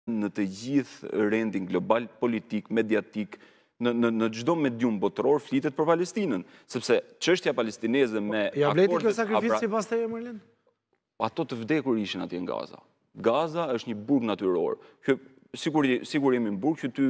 në të gjithë rendin global, politik, mediatik, në çdo medium botëror flitet për Palestinën, sepse çështja palestineze me ja vleti kjo sakrificë sipas teje, Merlin? Ato të vdekur ishin atje në Gaza. Gaza është një burg natyror. Sigur jemi në burg, që ty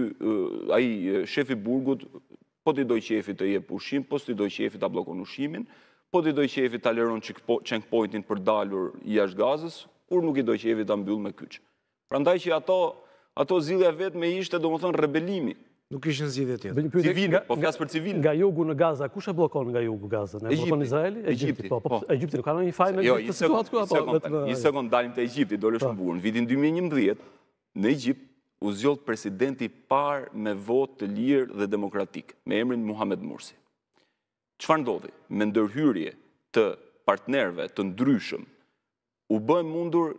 ai shefi burgut po t'i doj qefi të jep ushqim, po t'i doj qefi ta bllokon ushqimin, po t'i doj qefi ta liron checkpointin për dalur jashtë Gazës, kur nuk i doj qefi ta mbyll me kyç. Prandaj që ato zgjidhja vetme ishte domethënë rebelimi. Nuk ishin zgjidhje tjetër. Civile, po flas për civil. Nga jugu në Gaza, kush e bllokon nga jugu Gazën? E bllokon Izraeli? Egjipti. Po, Egjipti nuk ka ndonjë faj në këtë situatë ku apo një sekond dalim te Egjipti, dole shumë bukur. Në vitin 2011 në Egjipt u zgjodh presidenti i parë me votë të lirë dhe demokratik, me emrin Mohamed Morsi. Çfarë ndodhi? Me ndërhyrje të partnerëve të ndryshëm u bë mundur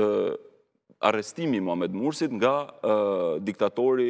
arrestimi i Mohamed Morsit nga diktatori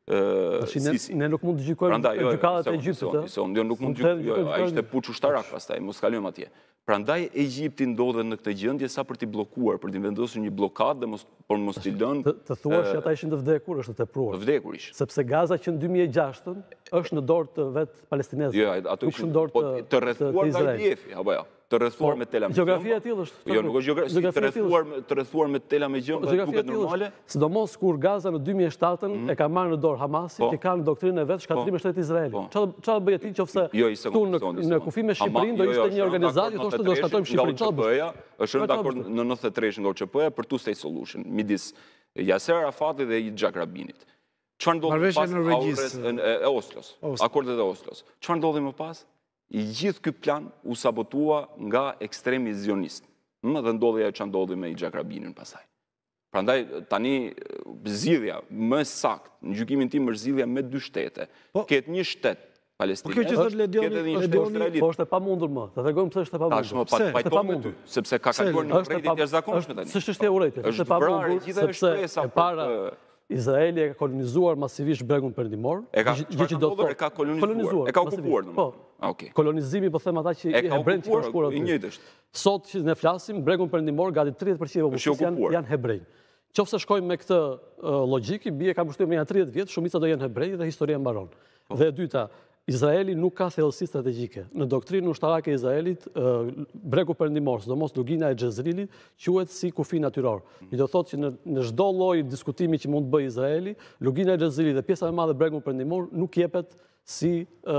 Sisi. Ne nuk mund të gjykojmë gjykatat e Egjiptit. Jo, nuk mund të gjykojmë, ai ishte puç ushtarak pastaj, mos kalojmë atje. Prandaj Egjipti ndodhet në këtë gjendje sa për t'i bllokuar, për t'i vendosur një blokadë por mos t'i lënë. Të thuash që ata ishin të vdekur, është të tepruar. Të vdekur ishin. Sepse Gaza që në 2006 është në dorë të vetë palestinezëve. Jo, ato ishin të rrethuar nga IDF-i, apo jo? Të rrethuar me tela me gjëmë. Gjeografia e tillë është. Jo, nuk është gjeografia, të rrethuar me tela me gjëmë, duket normale. Sidomos kur Gaza në 2007 e ka marrë në dorë Hamasi, që ka në doktrinën e vet shkatrimi shtetit Izraeli. Çfarë bëj ti nëse këtu në kufi me Shqipërinë do ishte një organizatë që thoshte do shkatrojmë Shqipërinë? Çfarë bëj? Është dakord në 93 nga OÇP-ja për two state solution midis Yasser Arafatit dhe Yitzhak Rabinit. Çfarë ndodhi pas Oslos? Akordet e Oslos. Çfarë ndodhi më pas? I gjithë ky plan u sabotua nga ekstremi zionist. Dhe ndodhi ajo që ndodhi me Yitzhak Rabinin pasaj. Prandaj tani zgjidhja më saktë, në gjykimin tim është zgjidhja me dy shtete. Ketë një shtet palestinez. Po kjo që thot Ledioni, po është e pamundur më. Të tregojmë pse është e pamundur. Tashmë pajtohem me ty, sepse ka kaluar në urrëti të jashtëzakonshme tani. S'është çështje urrëti, është e pamundur sepse e para Izraeli e ka kolonizuar masivisht bregun perëndimor. E ka kolonizuar, e ka okupuar. Po, kolonizimi, po them ata që hebrejt që shkuar aty. Sot që ne flasim, bregun perëndimor gati 30% e popullsisë janë hebrej. Qofse shkojmë me këtë logjik, bie ka mbështetur me 30 vjet, shumica do jenë hebrej dhe historia mbaron. Dhe e dyta, Izraeli nuk ka thellësi strategjike. Në doktrinën ushtarake e Izraelit, bregu perëndimor, sidomos lugina e Xhezrilit, quhet si kufi natyror. I do thotë që në çdo lloj diskutimi që mund të bëjë Izraeli, lugina e Xhezrilit dhe pjesa e madhe e bregut perëndimor nuk jepet si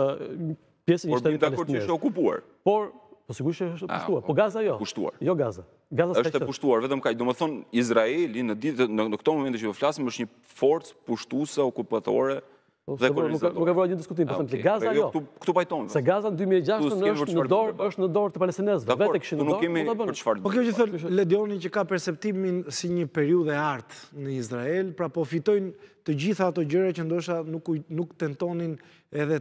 pjesë e një shteti palestinez. Por që është okupuar. Po sigurisht është pushtuar. Po Gaza jo. Pushtuar. Jo Gaza. Është e pushtuar vetëm kaq. Domethënë Izraeli në këto momente që po flasim është një forcë pushtuese okupatore. Nuk e vëra një diskutim, po them që Gaza jo. Këtu pajtojmë. Se Gaza në 2006 është në dorë të palestinezëve, vetë kishin në dorë. Po kjo që thot Ledioni që ka perceptimin si një periudhë e artë në Izrael, pra po fitojnë të gjitha ato gjëra që ndoshta nuk tentonin edhe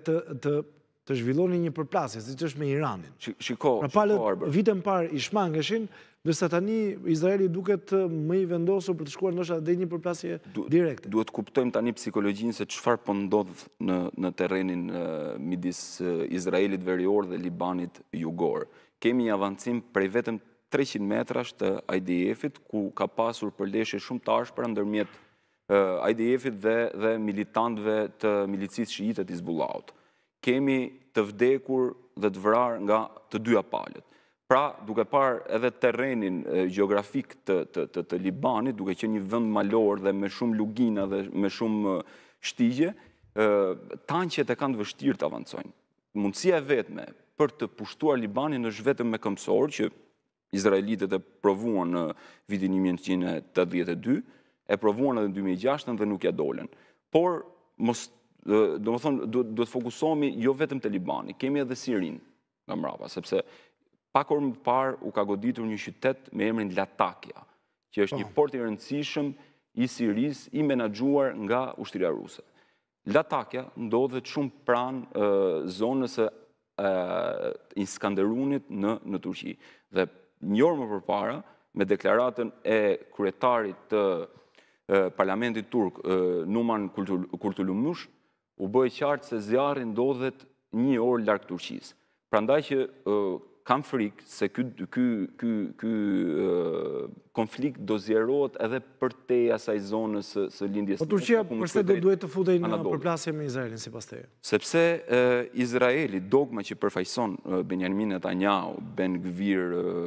të zhvillonin një përplasje, siç është me Iranin. Shiko, vite më parë i shmangeshin, ndërsa tani Izraeli duket më i vendosur për të shkuar ndoshta deri një përplasje direkte. Duhet kuptojmë tani psikologjinë se çfarë po ndodh në terrenin midis Izraelit verior dhe Libanit jugor. Kemi një avancim prej vetëm 300 metrash të IDF-it, ku ka pasur përleshje shumë të ashpra ndërmjet IDF-it dhe militantëve të milicisë shiite të Hizbullahut. Kemi të vdekur dhe të vrarë nga të dyja palët. Pra, duke parë edhe terrenin gjeografik të Libanit, duke qenë një vend malor dhe me shumë lugina dhe me shumë shtigje, tanqet e kanë vështirë të avancojnë. Mundësia e vetme për të pushtuar Libanin është vetëm me këmbësor, që izraelitët e provuan në vitin 1982, e provuan edhe në 2006 dhe nuk ja dolen. Por, do më thonë, duhet fokusohemi jo vetëm të Libani, kemi edhe Sirin nga mbrapa, sepse pak orë më parë u ka goditur një qytet me emrin Latakia, që është një port i rëndësishëm i Siris, i menaxhuar nga ushtria ruse. Latakia ndodhet shumë pranë zonës së Iskanderunit në Turqi. Dhe një orë më përpara, me deklaratën e kryetarit të parlamentit turk, Numan Kurtulumush, u bëjë qartë se zjarri ndodhet një orë larg Turqisë. Prandaj që kam frikë se ky konflikt do zjerohet edhe përtej asaj zonës së lindjes. Po Turqia përse do duhet të futej në përplasje me Izraelin sipas teje? Sepse Izraeli, dogma që përfaqëson Benjamin Netanyahu, Ben Gvir,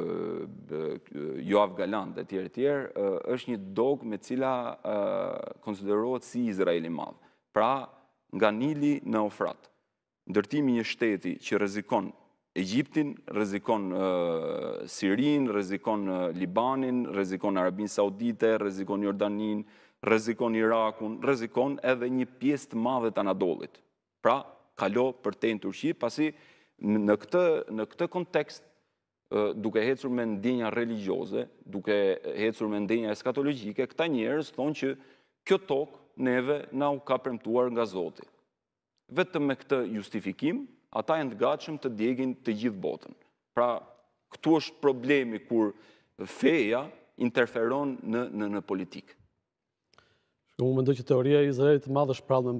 Yoav Gallant e tjerë, është një dogmë me cila konsiderohet si Izraeli madh. Pra, nga Nili në Ofrat, ndërtimi një shteti që rrezikon Egjiptin, rrezikon Sirin, rrezikon Libanin, rrezikon Arabinë Saudite, rrezikon Jordanin, rrezikon Irakun, rrezikon edhe një pjesë të madhe të Anadollit. Pra, kalo përtej në Turqi, pasi në këtë kontekst, duke hecur me ndjenja religjioze, duke hecur me ndjenja eskatologjike, këta njerëz thonë që kjo tokë neve na u ka premtuar nga Zoti. Vetëm me këtë justifikim, ata janë të gatshëm të djegin të gjithë botën. Pra, këtu është problemi kur feja interferon në politikë. Unë mendoj që teoria e Izraelit madh është prallë